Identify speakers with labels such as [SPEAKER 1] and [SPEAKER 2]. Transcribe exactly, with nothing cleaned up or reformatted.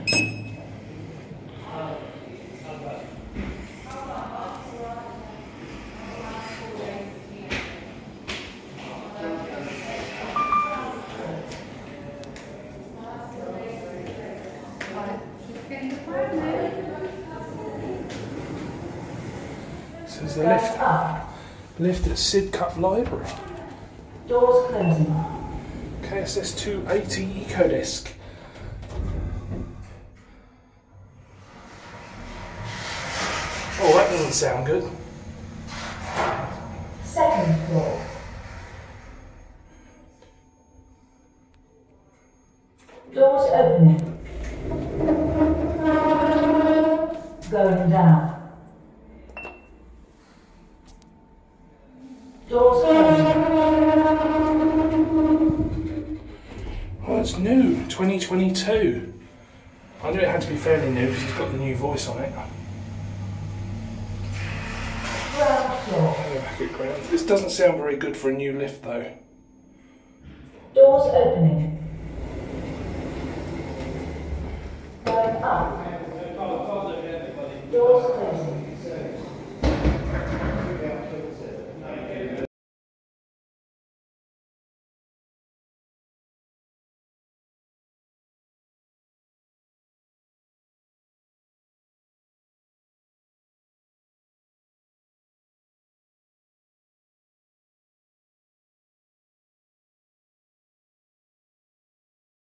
[SPEAKER 1] This is the lift, lift at Sidcup Library.
[SPEAKER 2] Doors closing.
[SPEAKER 1] K S S two eighty Ecodisc. Oh, that doesn't sound good.
[SPEAKER 2] Second floor. Doors opening. Going down. Doors closing.
[SPEAKER 1] Oh, it's new, twenty twenty-two. I knew it had to be fairly new because it's got the new voice on it.
[SPEAKER 2] Ground floor.
[SPEAKER 1] Go back at ground. This doesn't sound very good for a new lift though.
[SPEAKER 2] Doors opening. Going up. Doors closing.